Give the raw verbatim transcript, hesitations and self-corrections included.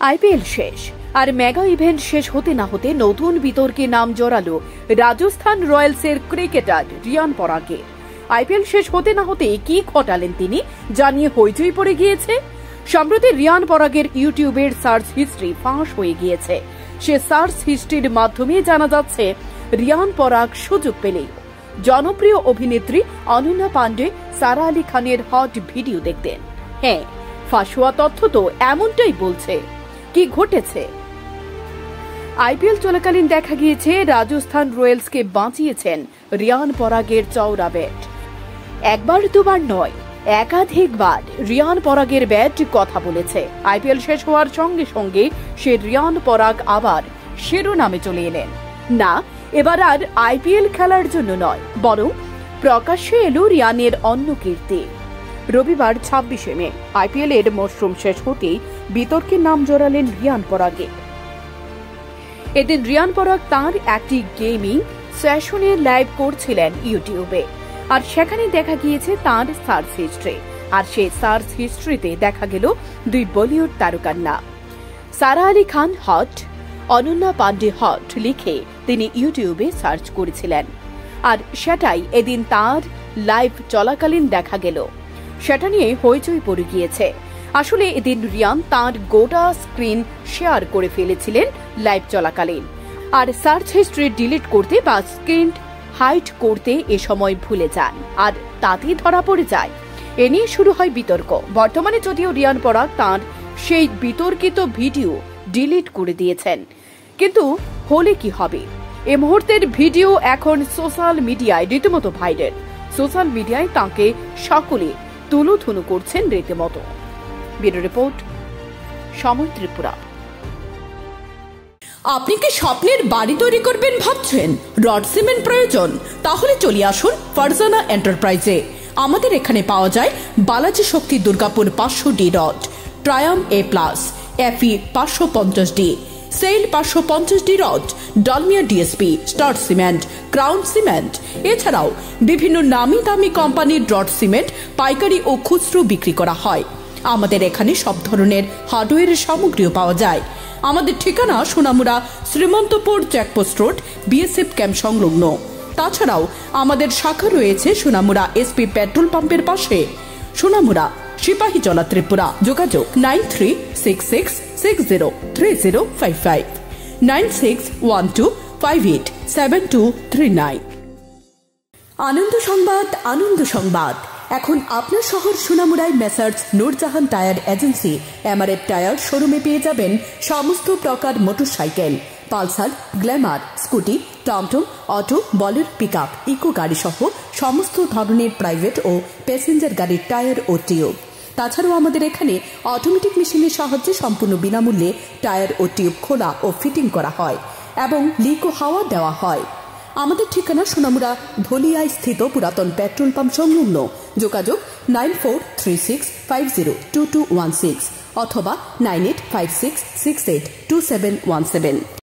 IPL শেষ আর mega event শেষ হতে না হতে নতুন বিতর্কে নাম জড়ালো রাজস্থান রয়্যালসের ক্রিকেটার রিয়ান পরাগের। আইপিএল শেষ হতে না হতে কি ঘটালেন তিনি জানিয়ে হইচই পড়ে গিয়েছে। সম্প্রতি রিয়ান পরাগের ইউটিউবের সার্চ হিস্ট্রি ফাঁস হয়ে গিয়েছে। সে সার্চ হিস্ট্রির মাধ্যমে জানা যাচ্ছে রিয়ান পরাগ সুযোগ পেলেই জনপ্রিয় অভিনেত্রী অনন্যা পান্ডে, সারা আলী খানের হট ভিডিও দেখতেন। হ্যাঁ, ফাঁস হওয়া তথ্য তো এমনটাই বলছে। কি ঘটেছে? আইপিএল চলাকালীন দেখা গিয়েছে রাজস্থান রয়্যালসকে বাঁচিয়েছেন রিয়ান পরাগের চওড়া ব্যাট। একবার দুবার নয়, একাধিকবার রিয়ান পরাগের ব্যাট কথা বলেছে। আইপিএল শেষ হওয়ার সঙ্গে সঙ্গে সে রিয়ান পরাগ আবার শিরোনামে চলে এলেন। না, এবার আর আইপিএল খেলার জন্য নয়, বরং প্রকাশ্যে এলো রিয়ানের অন্য কীর্তি। রবিবার ছাব্বিশে মে আইপিএল এর মরশুম শেষ হতেই বিতর্কে নাম জড়ালেন রিয়ান পরাগে। এদিন রিয়ান পরাগ তাঁর একটি গেমিং সেশনে লাইভ করছিলেন ইউটিউবে, আর সেখানে দেখা গিয়েছে তাঁর সার্চ হিস্ট্রি। আর সেই সার্চ হিস্ট্রিতে দেখা গেল দুই বলিউড তারকার নাম। সারা আলী খান হট, অনন্যা পান্ডে হট লিখে তিনি ইউটিউবে সার্চ করেছিলেন, আর সেটাই এদিন তাঁর লাইভ চলাকালীন দেখা গেল। সেটা নিয়ে হইচই পড়ে গিয়েছে। আসলে এদিন রিয়ান তাঁর গোটা স্ক্রিন শেয়ার করে ফেলেছিলেন লাইভ চলাকালীন, আর সার্চ হিস্ট্রি ডিলিট করতে বা স্ক্রিন হাইড করতে এ সময় ভুলে যান, আর তাতেই ধরা পড়ে যায়। এ নিয়ে শুরু হয় বিতর্ক। বর্তমানে যদিও রিয়ান পরাগ তাঁর সেই বিতর্কিত ভিডিও ডিলিট করে দিয়েছেন, কিন্তু হলে কি হবে? এ মুহূর্তের ভিডিও এখন সোশ্যাল মিডিয়ায় রীতিমতো ভাইরাল। সোশ্যাল মিডিয়ায় তাঁকে সকলে তুলুথুলু করছেন রীতিমতো। ব্যুরো রিপোর্ট, সময় ত্রিপুরা। আপনি কি স্বপ্নের বাড়ি তৈরি করবেন ভাবছেন? রড সিমেন্ট প্রয়োজন? তাহলে চলে আসুন ফারজানা এন্টারপ্রাইজে। আমাদের এখানে পাওয়া যায় বালাজি শক্তি দুর্গাপুর পাঁচশো ডি রড, ট্রায়াম এ প্লাস, এফি পাঁচশো পঞ্চাশ ডি, সেল পাঁচশো পঞ্চাশ D rod, Dalmia DSP, Star cement, Crown cement. এছাড়াও বিভিন্ন নামি দামি কোম্পানির রড সিমেন্ট পাইকারি ও খুচরো বিক্রি করা হয়। আমাদের এখানে সব ধরনের হার্ডওয়্যারের সামগ্রীও পাওয়া যায়। আমাদের ঠিকানা Sonamura Srimantapur checkpost road, BSF camp সংলগ্ন। তাছাড়াও আমাদের শাখা রয়েছে সোনামুড়া এসপি পেট্রোল পাম্পের পাশে, সোনামুড়া সিপাহীজলা, ত্রিপুরা। যোগাযোগ nine three six six six zero three zero five five, nine six one two five eight seven two three nine. Ananda Sangbad, Ananda Sangbad. এখন আপনার শহর সোনামুড়ায় messrs Noorjahan tyre agency MRF tyre শোরুমে পেয়ে যাবেন সমস্ত প্রকার মোটরসাইকেল, পালসার, গ্ল্যামার, স্কুটি, টমটম, auto, Bolero, pickup, Eeco গাড়ি সহ সমস্ত ধরনের প্রাইভেট ও প্যাসেঞ্জার গাড়ির টায়ার ও টিউব। তাছাড়াও আমাদের এখানে অটোমেটিক মেশিনের সাহায্যে সম্পূর্ণ বিনামূল্যে টায়ার ও টিউব খোলা ও ফিটিং করা হয় এবং লিক ও হাওয়া দেওয়া হয়। আমাদের ঠিকানা সোনামুড়া ধলিয়ায় স্থিত পুরাতন পেট্রোল পাম্প সংলগ্ন। যোগাযোগ nine four three six five zero two two one six অথবা nine eight five six six eight two seven one seven.